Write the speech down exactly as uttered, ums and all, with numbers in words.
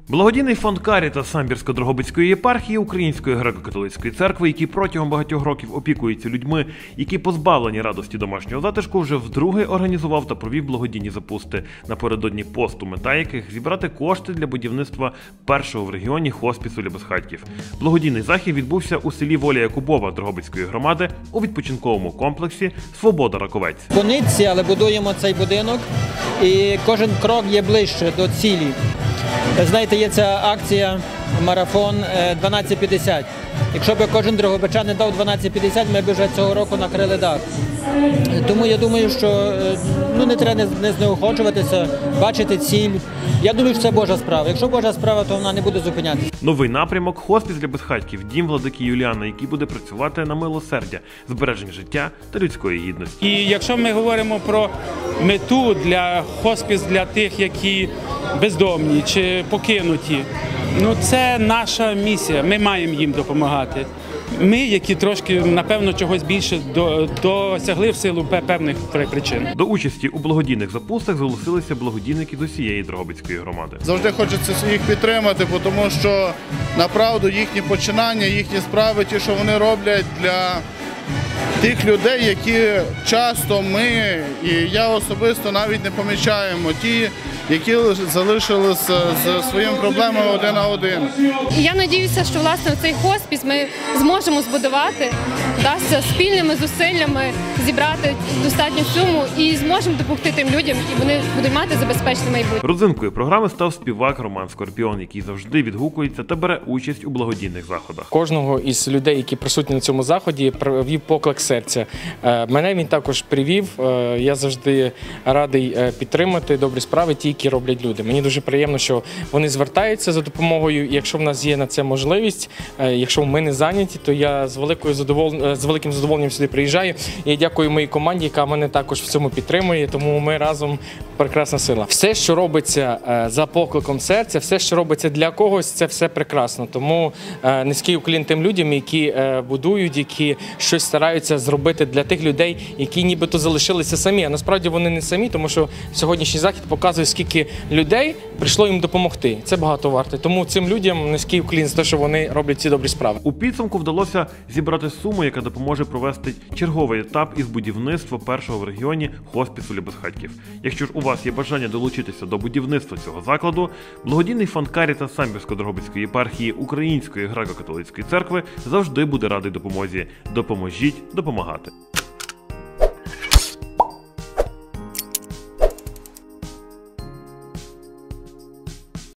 Благодійний фонд «Карітас» Самбірсько-Дрогобицької єпархії Української греко-католицької церкви, який протягом багатьох років опікується людьми, які позбавлені радості домашнього затишку, вже вдруге організував та провів благодійні запусти напередодні посту, мета яких – зібрати кошти для будівництва першого в регіоні хоспісу для безхатьків. Благодійний захід відбувся у селі Воля Якубова Дрогобицької громади у відпочинковому комплексі «Свобода Раковець». По нитці, але будуємо цей будинок, і кожен крок є ближче до цілі. Знаєте, є ця акція «Марафон дванадцять п'ятдесят». Якщо б кожен дрогобичанин дав дванадцять п'ятдесят, ми б вже цього року накрили дах. Тому я думаю, що ну, не треба не знеохочуватися, бачити ціль. Я думаю, що це Божа справа. Якщо Божа справа, то вона не буде зупинятися. Новий напрямок – хоспіс для безхатьків, дім владики Юліана, який буде працювати на милосердя, збереження життя та людської гідності. І якщо ми говоримо про мету для хоспіс для тих, які бездомні чи покинуті, ну це наша місія, ми маємо їм допомагати. Ми, які трошки, напевно, чогось більше досягли в силу певних причин. До участі у благодійних запустах зголосилися благодійники з усієї Дрогобицької громади. Завжди хочеться їх підтримати, тому що, направду, їхні починання, їхні справи, ті, що вони роблять для тих людей, які часто ми, і я особисто навіть не помічаємо, ті, які залишилися з своїми проблемами один на один. Я сподіваюся, що власне цей хоспіс ми зможемо збудувати, вдасться спільними зусиллями зібрати достатню суму і зможемо допомогти тим людям, і вони будуть мати забезпечене майбутнє. Родзинкою програми став співак Роман Скорпіон, який завжди відгукується та бере участь у благодійних заходах. Кожного із людей, які присутні на цьому заході, провів поклик серця. Мене він також привів. Я завжди радий підтримати добрі справи, ті, які роблять люди. Мені дуже приємно, що вони звертаються за допомогою. Якщо в нас є на це можливість, якщо ми не зайняті, то я з великою задовол... з великим задоволенням сюди приїжджаю. І я дякую моїй команді, яка мене також в цьому підтримує, тому ми разом прекрасна сила. Все, що робиться за покликом серця, все, що робиться для когось, це все прекрасно. Тому низький уклін тим людям, які будують, які щось стараються зробити для тих людей, які нібито залишилися самі. А насправді вони не самі, тому що сьогоднішній захід показує, скільки людей прийшло їм допомогти. Це багато варте. Тому цим людям низький уклін за те, що вони роблять ці добрі справи. У підсумку вдалося зібрати суму, яка допоможе провести черговий етап із будівництва першого в регіоні хоспісу для безхатьків. Якщо ж у вас є бажання долучитися до будівництва цього закладу, благодійний фонд «Карітас» Самбірсько-Дрогобицької єпархії Української греко-католицької церкви завжди буде радий допомозі. Допоможіть допомагати.